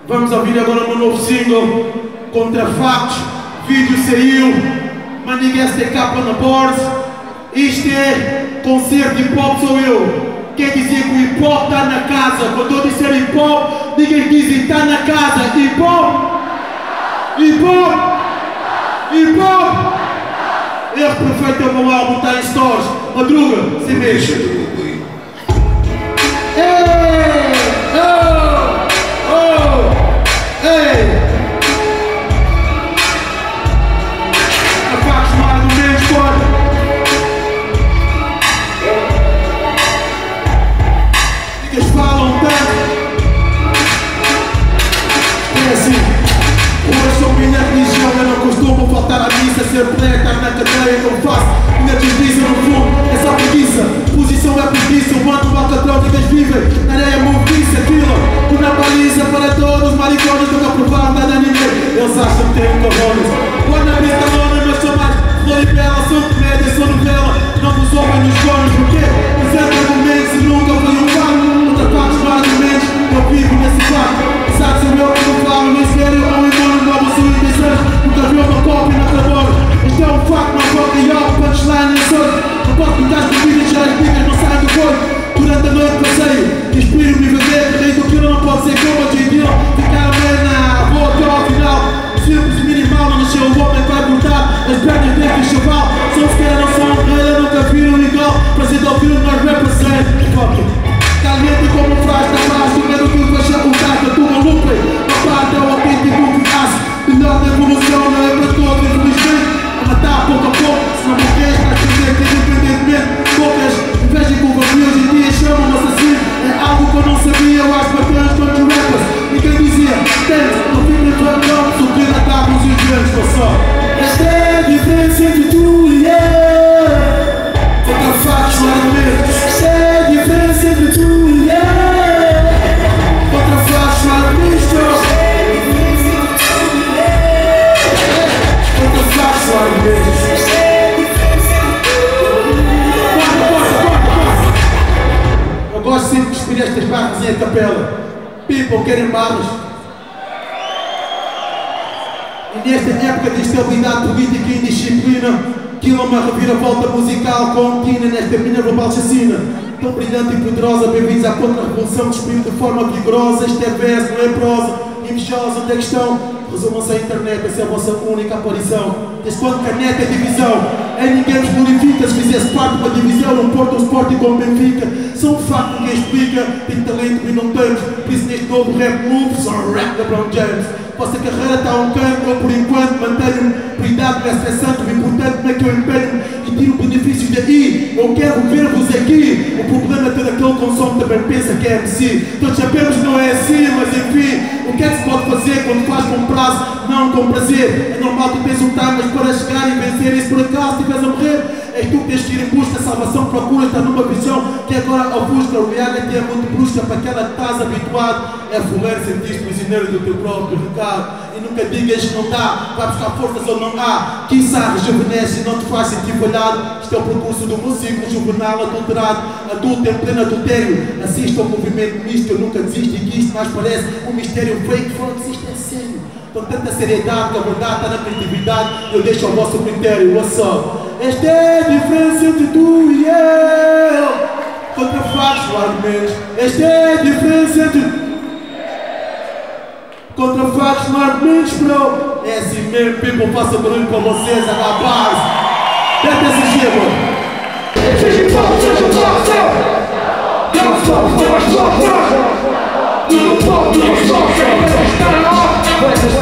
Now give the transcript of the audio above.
Vamos ouvir agora o meu novo single, Contra Factos. Vídeo saiu, mas ninguém se tem capa na board. Isto é concerto de hip hop, sou eu. Quer dizer que o hip hop está na casa. Quando eu disser hip hop, ninguém diz está na casa. Hip hop, hip hop, hip hop. Erro perfeito é o meu álbum, está em stores. Madruga, sem mexe. Ei, oh, oh, ei. Factos mais ou menos fora. Eles falam tanto. É assim. Hoje sou minha religião, eu não costumo faltar à missa. Ser preta na cadeia não faço. Minha justiça no fundo é só preguiça. Posição é preguiça, o mando mal católicas vivem. Na areia movida, aquilo. Uma baliza para todos, maricones nunca provaram nada a ninguém. Eles acham que têm cavalos. Quando a minha calona, mas sou mais flor e bela. Sou comédia, sou novela. Não vos ouvem nos coros, porquê? Presente argumentos e nunca foi um fato. Contra factos, mais ou menos, eu vivo nesse fato. Sabe se eu que não falo, nem sério, ou em mano, não vou subir intenções. Nunca vi uma cópia na trabalho. Isto é um facto, não vou criar o punchline em sonho. Não posso pintar as bebidas, já as bicas não saem do corpo. Durante a noite passeio, inspiro-me e vender. Rei do quilo não pode ser como a J.D. Ficar a ver na vou até ao final. Simples e minimal, não nasceu o homem vai brotar. As pernas dentro do chaval, são sequer não são reis, nunca viram igual. Prazer de ouvir o nós represent. Caliente como um frasco da paz, tu medo que vai ser um gato, tu maluco. A parte é o autêntico que faz. Melhor da evolução, não é para todos, infelizmente. A matar pouco a pouco, se não morrer, estás presente, independentemente. Poucas inveja com o hoje em dia chamam-me assassino. É algo que eu não sabia, eu acho bacanas contra rappers. E quem dizia, tens, não fica em tua mão, subir a tábuas e os grandes, não só. Esta é a diferença entre tu e eu. Contra factos, mais ou menos. Esta é a diferença entre tu e eu. Contra factos, mais ou menos. Contra factos, mais ou menos. Eu gosto sempre de despedir estas barras em capela. People querem barras. E nesta época de instabilidade política e indisciplina, aquilo é uma reviravolta musical contínua nesta mina global chacina. Tão brilhante e poderosa, bem-vindos à contra-revolução, despido de forma vigorosa. Este é verso, não é prosa, invejosa, onde é que estão? Resumam-se à internet, essa é a vossa única aparição. Desde quando caneta é divisão, ninguém nos glorifica. Se fizesse parte de uma divisão, não porta o Sporting como Benfica. São um facto que ninguém explica, tem talento e não temos. Por isso neste novo rap move, só um rap da Brown James. Vossa carreira está a um canto, eu por enquanto mantenho-me. Cuidado, não é estressante, o importante como é que eu empenho-me e tiro benefícios daí. Eu quero ver-vos aqui. O problema é todo aquele consumo também pensa que é MC. Todos sabemos que não é assim, mas enfim. O que é que se pode fazer quando faz com prazo, não com prazer? É normal tu tens um time para chegar e vencer. E se por acaso estiveres a morrer, és tu que tens que ir em busca. A salvação procura estar numa visão que agora ofusca. O reality é muito brusca para aquela que estás habituado. É fuleiro, sentir-te prisioneiro do teu próprio recado. E nunca digas que não dá, vai buscar forças ou não há. Quiçá rejuvenesce e não te faz sentir falhado. Isto é o percurso do meu ciclo juvenal adulterado. Adulto em pleno adultério. Assista ao movimento misto, eu nunca desisto. E que isto mais parece um mistério fake. Fala que isto é sério. Com tanta seriedade que a verdade está na criatividade. Eu deixo ao vosso critério, olha só. Esta é a diferença entre tu e eu. Contra factos, largo menos. Esta é a diferença entre contra factos, largo menos, bro. É assim mesmo, people, faça barulho para vocês, rapaz. Tenta essa gema. Seja pop, seja pop, não stop, não stop, não stop, não stop,